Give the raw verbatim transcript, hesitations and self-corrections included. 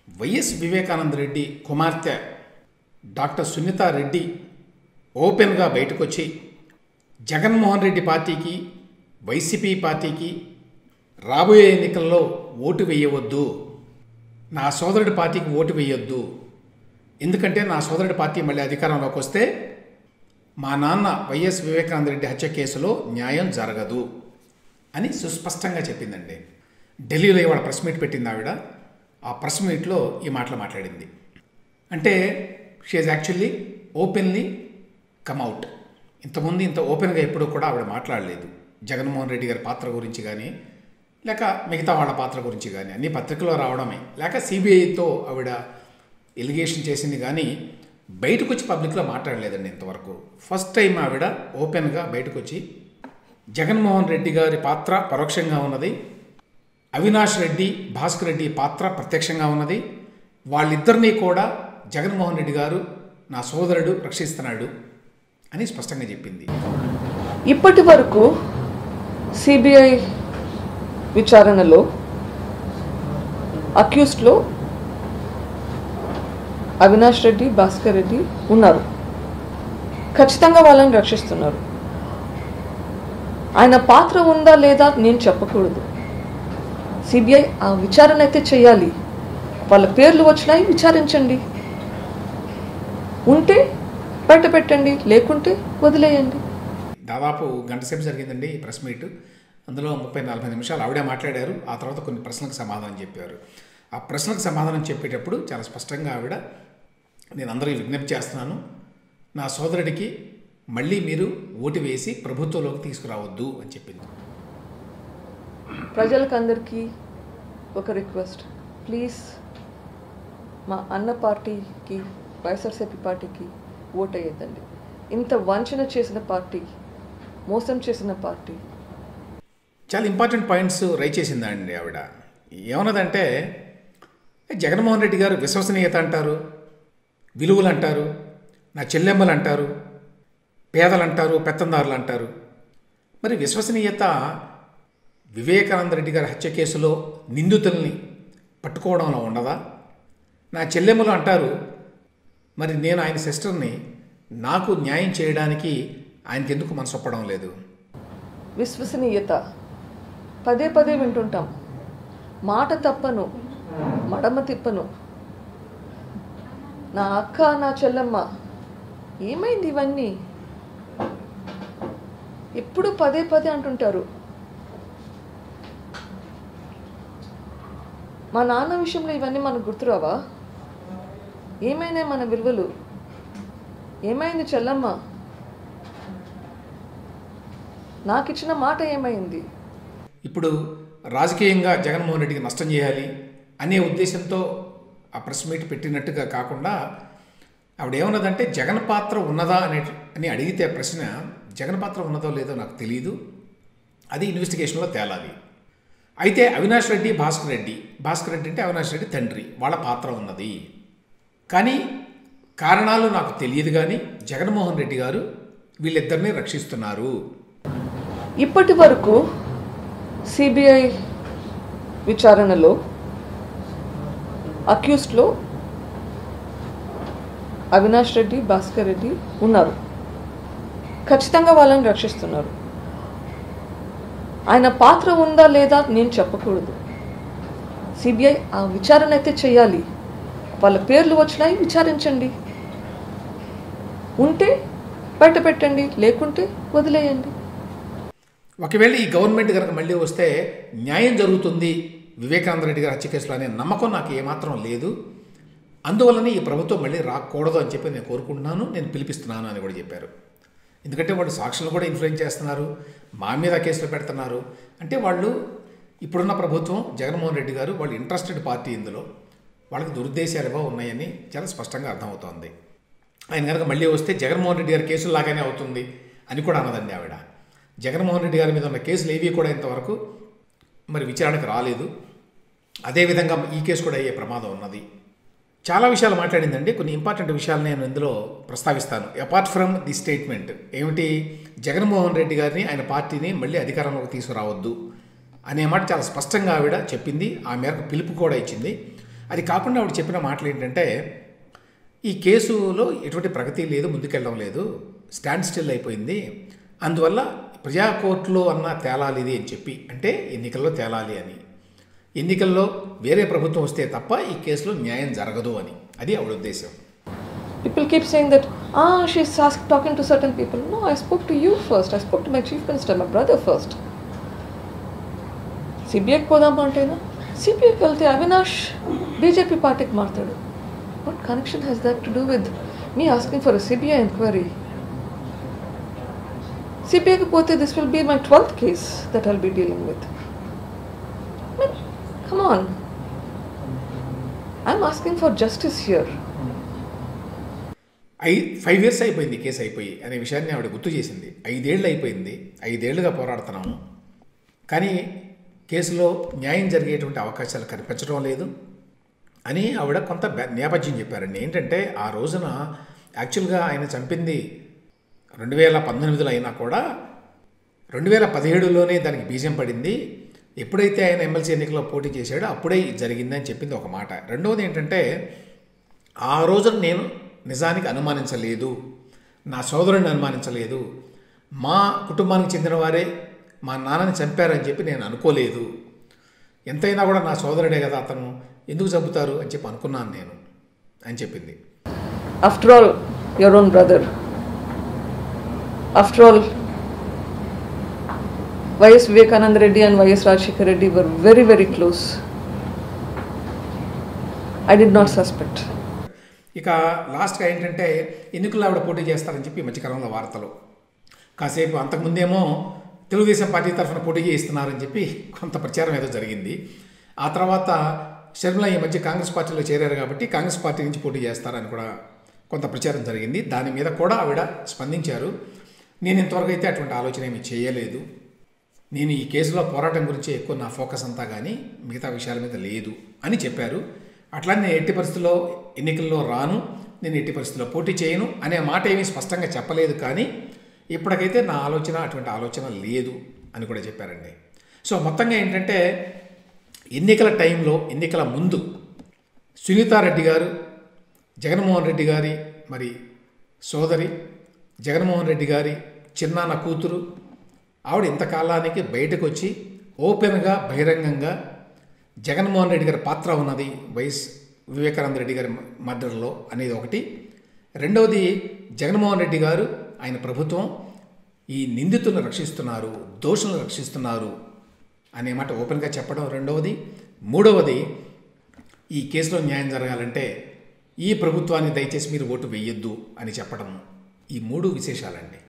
YS Vivekananda Reddy కుమార్తె doctor Sunitha Reddy ఓపెన్గా బయటకు వచ్చి జగన్మోహన్ రెడ్డి పార్టీకి వైసీపీ పార్టీకి రాబోయే ఎన్నికల్లో ఓటు వేయవద్దు, నా సోదరుడి పార్టీకి ఓటు వేయొద్దు, ఎందుకంటే నా సోదరుడి పార్టీ మళ్ళీ అధికారంలోకి వస్తే మా నాన్న వైఎస్ వివేకానంద రెడ్డి హత్య కేసులో న్యాయం జరగదు అని సుస్పష్టంగా చెప్పిందండి. ఢిల్లీలో ఇవాళ ప్రెస్ మీట్ పెట్టింది ఆవిడ. ఆ ప్రెస్ మీట్లో ఈ మాటలు మాట్లాడింది. అంటే she is actually openly come out. ఇంతకుముందు ఇంత ఓపెన్గా ఎప్పుడూ కూడా ఆవిడ మాట్లాడలేదు జగన్మోహన్ రెడ్డి గారి పాత్ర గురించి కానీ, లేక మిగతా వాళ్ళ పాత్ర గురించి కానీ. అన్ని పత్రికలో రావడమే, లేక సిబిఐతో ఆవిడ ఎలిగేషన్ చేసింది కానీ బయటకు వచ్చి పబ్లిక్లో మాట్లాడలేదండి ఇంతవరకు. ఫస్ట్ టైం ఆవిడ ఓపెన్గా బయటకు వచ్చి జగన్మోహన్ రెడ్డి గారి పాత్ర పరోక్షంగా ఉన్నది, అవినాష్ రెడ్డి భాస్కర్ రెడ్డి పాత్ర ప్రత్యక్షంగా ఉన్నది, వాళ్ళిద్దరినీ కూడా జగన్మోహన్ రెడ్డి గారు నా సోదరుడు రక్షిస్తున్నాడు అని స్పష్టంగా చెప్పింది. ఇప్పటి వరకు సిబిఐ విచారణలో అక్యూస్డ్లో అవినాష్ రెడ్డి భాస్కర్ రెడ్డి ఉన్నారు. ఖచ్చితంగా వాళ్ళని రక్షిస్తున్నారు. ఆయన పాత్ర ఉందా లేదా నేను చెప్పకూడదు. సిబిఐ ఆ విచారణ అయితే చేయాలి. వాళ్ళ పేర్లు వచ్చినాయి, విచారించండి. ఉంటే బయట పెట్టండి, లేకుంటే వదిలేయండి. దాదాపు గంట సేపు జరిగిందండి ఈ ప్రెస్ మీట్. అందులో ముప్పై నలభై నిమిషాలు ఆవిడే మాట్లాడారు. ఆ తర్వాత కొన్ని ప్రశ్నలకు సమాధానం చెప్పారు. ఆ ప్రశ్నలకు సమాధానం చెప్పేటప్పుడు చాలా స్పష్టంగా ఆవిడ, నేను అందరికీ విజ్ఞప్తి చేస్తున్నాను, నా సోదరుడికి మళ్ళీ మీరు ఓటు వేసి ప్రభుత్వంలోకి తీసుకురావద్దు అని చెప్పింది. ప్రజలకు అందరికీ ఒక రిక్వెస్ట్, ప్లీజ్ మా అన్న పార్టీకి వైఎస్ఆర్సీపీ పార్టీకి ఓటు వేయద్దండి. ఇంత వంచన చేసిన పార్టీ, మోసం చేసిన పార్టీ. చాలా ఇంపార్టెంట్ పాయింట్స్ రైజ్ చేసిందండి ఆవిడ. ఏమన్నదంటే, జగన్మోహన్ రెడ్డి గారు విశ్వసనీయత అంటారు, విలువలు అంటారు, నా చెల్లెమ్మలు అంటారు, పేదలు అంటారు, పెత్తందారులు అంటారు. మరి విశ్వసనీయత వివేకానంద రెడ్డి గారి హత్య కేసులో నిందితుల్ని పట్టుకోవడంలో ఉండదా? నా చెల్లెమ్మలు అంటారు, మరి నేను ఆయన సిస్టర్ని, నాకు న్యాయం చేయడానికి ఆయనకి ఎందుకు మనసు ఒప్పడం లేదు? విశ్వసనీయత పదే పదే వింటుంటాం. మాట తప్పను, మడమ తిప్పను, నా అక్క నా చెల్లెమ్మ, ఏమైంది ఇవన్నీ? ఎప్పుడు పదే పదే అంటుంటారు. మా నాన్న విషయంలో ఇవన్నీ మనకు గుర్తురావా? ఏమైనా మన విలువలు? ఏమైంది చెల్లమ్మ? నాకు ఇచ్చిన మాట ఏమైంది? ఇప్పుడు రాజకీయంగా జగన్మోహన్ రెడ్డికి నష్టం చేయాలి అనే ఉద్దేశంతో ఆ ప్రెస్ మీట్ పెట్టినట్టుగా కాకుండా ఆవిడ ఏమన్నదంటే, జగన్ పాత్ర ఉన్నదా అనే అని అడిగితే ప్రశ్న, జగన్ పాత్ర ఉన్నదో లేదో నాకు తెలియదు, అది ఇన్వెస్టిగేషన్లో తేలాలి. అయితే అవినాష్ రెడ్డి భాస్కర్ రెడ్డి, భాస్కర్ రెడ్డి అంటే అవినాష్ రెడ్డి తండ్రి, వాళ్ళ పాత్ర ఉన్నది, కానీ కారణాలు నాకు తెలియదు, కానీ జగన్మోహన్ రెడ్డి గారు వీళ్ళిద్దరినీ రక్షిస్తున్నారు. ఇప్పటి వరకు సిబిఐ విచారణలో అక్యూస్డ్లో అవినాష్ రెడ్డి భాస్కర్ రెడ్డి ఉన్నారు. ఖచ్చితంగా వాళ్ళని రక్షిస్తున్నారు. ఆయన పాత్ర ఉందా లేదా నేను చెప్పకూడదు. సిబిఐ ఆ విచారణ అయితే చేయాలి. వాళ్ళ పేర్లు వచ్చినాయి, విచారించండి. ఉంటే బయట పెట్టండి, లేకుంటే వదిలేయండి. ఒకవేళ ఈ గవర్నమెంట్ కనుక మళ్ళీ వస్తే న్యాయం జరుగుతుంది వివేకానంద రెడ్డి గారి హత్య కేసులో అనే నమ్మకం నాకు ఏమాత్రం లేదు. అందువల్లనే ఈ ప్రభుత్వం మళ్ళీ రాకూడదు అని చెప్పి నేను కోరుకుంటున్నాను, నేను పిలిపిస్తున్నాను అని కూడా చెప్పారు. ఎందుకంటే వాళ్ళు సాక్షులు కూడా ఇన్ఫ్లుయెన్స్ చేస్తున్నారు, మా మీద కేసులు పెడుతున్నారు. అంటే వాళ్ళు ఇప్పుడున్న ప్రభుత్వం, జగన్మోహన్ రెడ్డి గారు, వాళ్ళు ఇంట్రెస్టెడ్ పార్టీ, ఇందులో వాళ్ళకి దురుద్దేశాలుగా ఉన్నాయని చాలా స్పష్టంగా అర్థమవుతోంది. ఆయన కనుక మళ్ళీ వస్తే జగన్మోహన్ రెడ్డి గారి కేసులు లాగానే అవుతుంది అని కూడా అన్నదండి ఆవిడ. జగన్మోహన్ రెడ్డి గారి మీద ఉన్న కేసులు ఏవి కూడా ఇంతవరకు మరి విచారణకు రాలేదు. అదేవిధంగా ఈ కేసు కూడా అయ్యే ప్రమాదం ఉన్నది. చాలా విషయాలు మాట్లాడిందండి. కొన్ని ఇంపార్టెంట్ విషయాలు నేను ఇందులో ప్రస్తావిస్తాను. అపార్ట్ ఫ్రమ్ ది స్టేట్మెంట్ ఏమిటి, జగన్మోహన్ రెడ్డి గారిని, ఆయన పార్టీని మళ్ళీ అధికారంలోకి తీసుకురావద్దు అనే మాట చాలా స్పష్టంగా ఆవిడ చెప్పింది. ఆ మేరకు పిలుపు కూడా ఇచ్చింది. అది కాకుండా ఆవిడ చెప్పిన మాటలు ఏంటంటే ఈ కేసులో ఎటువంటి ప్రగతి లేదు, ముందుకెళ్ళడం లేదు, స్టాండ్ స్టిల్ అయిపోయింది, అందువల్ల ప్రజా కోర్టులో అన్న తేలాలి ఇది అని చెప్పి, అంటే ఎన్నికల్లో తేలాలి అని, ఎన్నికల్లో వేరే ప్రభుత్వం వస్తే తప్ప ఈ కేసులో న్యాయం జరగదు అని, అది ఆవిడ ఉద్దేశం. People keep saying that, ah, she's asked, talking to certain people. No, I spoke to you first. I spoke to my chief minister, my brother first. C B I కి పోదాం అంటేనా, C B Iకి వెళ్తే Avinash BJP పార్టీకి మారుతాడు. What connection has that to do with me asking for a C B I inquiry? C B Iకి పోతే this will be my twelfth case that I'll be dealing with. I mean, come on. I'm asking for justice here. I five years అయిపోయింది case అయిపోయి అనే విషయాన్ని ఆవిడ గుర్తు చేసింది. ఐదేళ్ళు అయిపోయింది, ఐదేళ్లుగా పోరాడుతున్నాము, కానీ కేసులో న్యాయం జరిగేటువంటి అవకాశాలు కనిపించడం లేదు అని ఆవిడ కొంత నేపథ్యం చెప్పారండి. ఏంటంటే ఆ రోజున యాక్చువల్గా ఆయన చంపింది రెండు వేల పంతొమ్మిదిలో అయినా కూడా రెండు వేల పదిహేడులోనే దానికి బీజం పడింది. ఎప్పుడైతే ఆయన ఎమ్మెల్సీ ఎన్నికల్లో పోటీ చేశాడో అప్పుడే జరిగిందని చెప్పింది ఒక మాట. రెండవది ఏంటంటే ఆ రోజున నేను నిజానికి అనుమానించలేదు, నా సోదరుడిని అనుమానించలేదు, మా కుటుంబానికి చెందిన వారే మా నాన్నని చంపారని చెప్పి నేను అనుకోలేదు, ఎంతైనా కూడా నా సోదరుడే కదా అతను, ఎందుకు చంపుతారు అని చెప్పి అనుకున్నాను నేను అని చెప్పింది. After all your own brother, after all YS Vivekananda Reddy and YS Rajasekhara Reddy were very very close. I did not suspect. ఇక లాస్ట్గా ఏంటంటే ఎన్నికల్లో ఆవిడ పోటీ చేస్తారని చెప్పి మధ్యకాలంలో వార్తలు, కాసేపు అంతకుముందేమో తెలుగుదేశం పార్టీ తరఫున పోటీ చేస్తున్నారని చెప్పి కొంత ప్రచారం ఏదో జరిగింది. ఆ తర్వాత షర్మిల ఈ మధ్య కాంగ్రెస్ పార్టీలో చేరారు కాబట్టి కాంగ్రెస్ పార్టీ నుంచి పోటీ చేస్తారని కూడా కొంత ప్రచారం జరిగింది. దాని మీద కూడా ఆవిడ స్పందించారు. నేను ఇంతవరకు అయితే అటువంటి ఆలోచన ఏమీ చేయలేదు, నేను ఈ కేసులో పోరాటం గురించి ఎక్కువ నా ఫోకస్ అంతా కానీ మిగతా విషయాల మీద లేదు అని చెప్పారు. అట్లా నేను ఎట్టి పరిస్థితుల్లో ఎన్నికల్లో రాను, నేను ఎట్టి పరిస్థితుల్లో పోటీ చేయను అనే మాట ఏమీ స్పష్టంగా చెప్పలేదు, కానీ ఇప్పటికైతే నా ఆలోచన అటువంటి ఆలోచన లేదు అని కూడా చెప్పారండి. సో మొత్తంగా ఏంటంటే ఎన్నికల టైంలో, ఎన్నికల ముందు సునీతారెడ్డి గారు జగన్మోహన్ రెడ్డి గారి మరి సోదరి, జగన్మోహన్ రెడ్డి గారి చిన్నాన్న కూతురు, ఆవిడ ఇంతకాలానికి బయటకు వచ్చి ఓపెన్గా బహిరంగంగా జగన్మోహన్ రెడ్డి గారి పాత్ర ఉన్నది వైఎస్ వివేకానంద రెడ్డి గారి మర్డర్లో అనేది ఒకటి. రెండవది జగన్మోహన్ రెడ్డి గారు, ఆయన ప్రభుత్వం ఈ నిందితులను రక్షిస్తున్నారు, దోషులను రక్షిస్తున్నారు అనే మాట ఓపెన్గా చెప్పడం రెండవది. మూడవది ఈ కేసులో న్యాయం జరగాలంటే ఈ ప్రభుత్వాన్ని దయచేసి మీరు ఓటు వేయొద్దు అని చెప్పడం. ఈ మూడు విశేషాలండి.